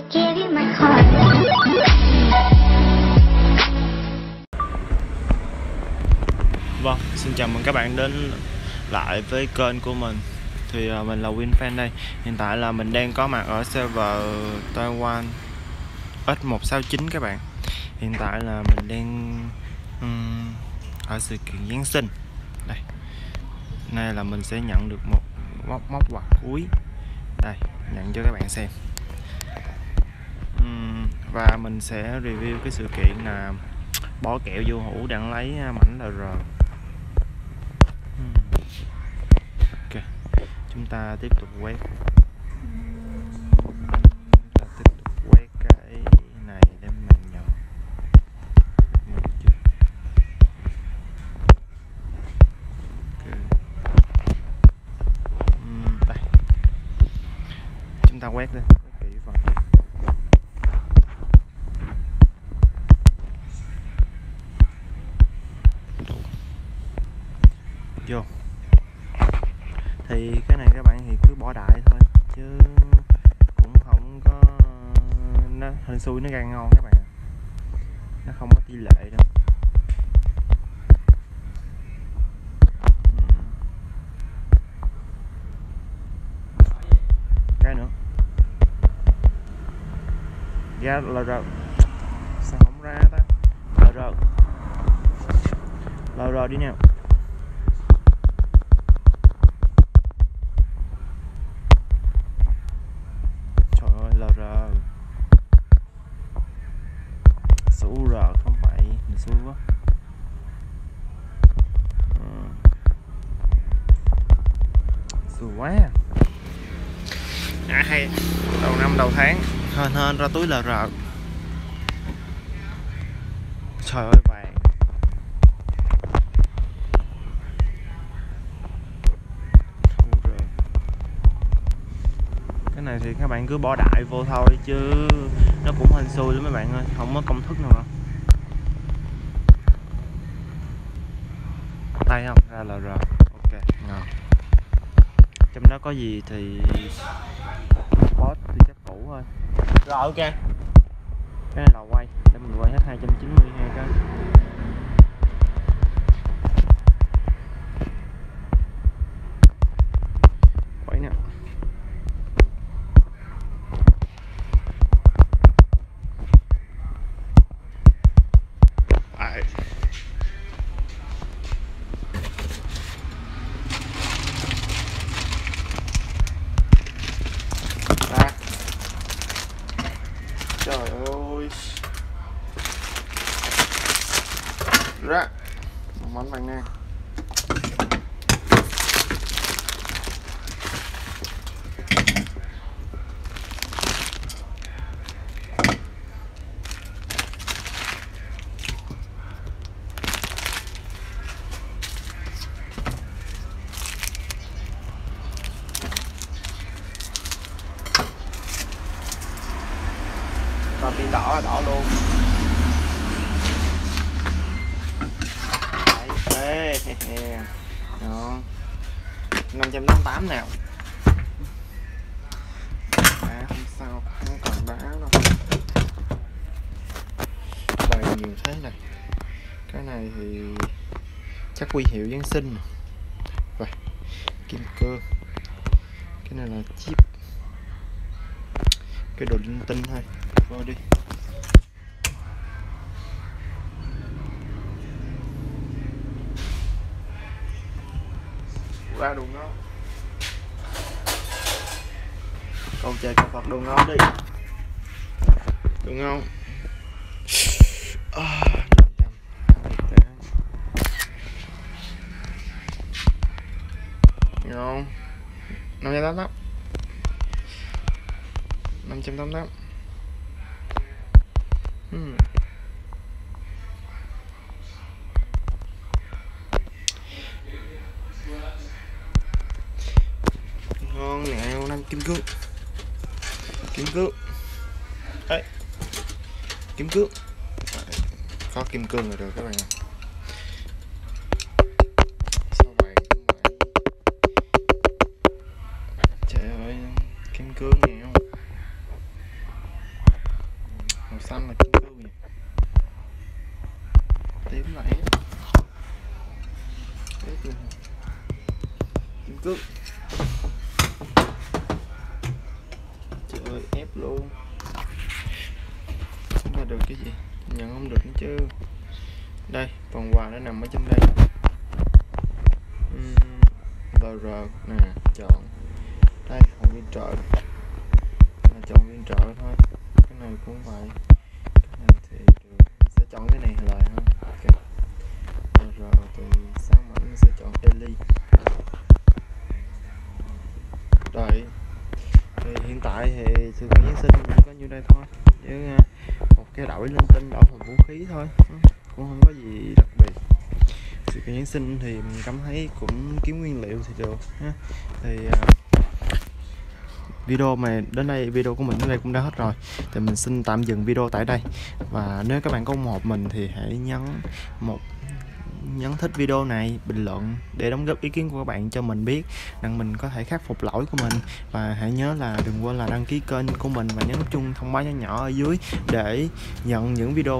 give you my heart. Vâng, xin chào mừng các bạn đến lại với kênh của mình. Thì mình là Winfan đây. Hiện tại là mình đang có mặt ở server Taiwan X169 các bạn. Hiện tại là mình đang ở sự kiện Giáng sinh. Đây. Nay là mình sẽ nhận được một móc quà cuối. Đây, nhận cho các bạn xem. Và mình sẽ review cái sự kiện là bó kẹo vô hũ đang lấy mảnh LR. Ok, chúng ta tiếp tục quét. Cái này để mình nhận. Đây. Chúng ta quét đi. Kỹ vào. Vô. Thì cái này các bạn thì cứ bỏ đại thôi chứ cũng không có, nó hên xui nó ra ngon các bạn, nó không có tỷ lệ đâu. Cái nữa ra LR sao không ra ta? LR đi nào. LR số R không phải, mình xui quá. Xui quá hay đầu năm đầu tháng hên ra túi LR. Trời ơi vàng. Cái này thì các bạn cứ bỏ đại vô thôi chứ nó cũng hên xui lắm mấy bạn ơi, không có công thức nào đâu. Tay không ra LR. Ok, ngon. Trong đó có gì thì post thì chắc cũ thôi. Rồi ok. Cái này là quay để mình quay hết 292 cái. Quay nè. Trời ơi. Ra một món vàng nè. Còn tiền đỏ là đỏ luôn. Đấy, đó 588 nào. Không sao, không còn đá đâu. Bài nhiều thế này. Cái này thì chắc huy hiệu Giáng sinh. Rồi, kim cương. Cái này là chip. Cái đồ linh tinh thôi. Vô đi. Ra đồ ngon. Câu chơi câu Phật đồ ngon đi. Đồ ngon. Ngon. 588. 588. Ngon nè, năm kim cương. Kim cương. Đấy. Kim cương. Có kim cương rồi được các bạn ạ. Sao vậy? Trời ơi, kim cương nè. Màu xanh là kim cương nhỉ, tím là ép luôn, kim cương. Trời ơi, ép luôn. Không ra được cái gì, nhận không được nữa chứ. Đây, phần quà nó nằm ở trên đây. BR nè, chọn đây, hộp viên trợ là chọn viên trợ thôi. Cái này cũng vậy, cái này thì được. Sẽ chọn cái này lại ha. Okay. BR thì sáng mảnh sẽ chọn Eli. Rồi thì hiện tại thì sự kiện Giáng sinh có như đây thôi, với một cái đội linh tinh đậu hộp vũ khí thôi, cũng không có gì đặc biệt. Sự kiện Giáng sinh thì mình cảm thấy cũng kiếm nguyên liệu thì được ha. Thì video mà đến đây, video của mình đến đây cũng đã hết rồi, thì mình xin tạm dừng video tại đây. Và nếu các bạn có ủng hộ mình thì hãy nhấn thích video này, bình luận để đóng góp ý kiến của các bạn cho mình biết rằng mình có thể khắc phục lỗi của mình. Và hãy nhớ là đừng quên là đăng ký kênh của mình và nhấn chuông thông báo nhỏ nhỏ ở dưới để nhận những video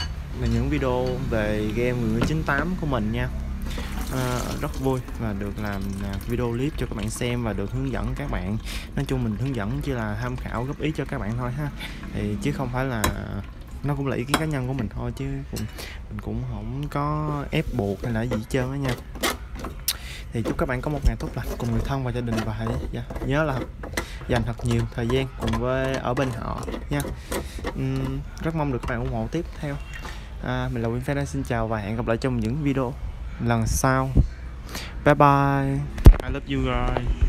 về game 1998 của mình nha. Rất vui và được làm video clip cho các bạn xem và được hướng dẫn các bạn. Nói chung mình hướng dẫn chỉ là tham khảo góp ý cho các bạn thôi ha, thì chứ không phải là, nó cũng là ý kiến cá nhân của mình thôi, chứ mình cũng không có ép buộc hay là gì hết trơn á nha. Thì chúc các bạn có một ngày tốt lành cùng người thân và gia đình, và hãy nhớ là dành thật nhiều thời gian cùng với ở bên họ nha. Rất mong được các bạn ủng hộ tiếp theo. Mình là Winfan, xin chào và hẹn gặp lại trong những video lần sau. Bye bye. I love you guys.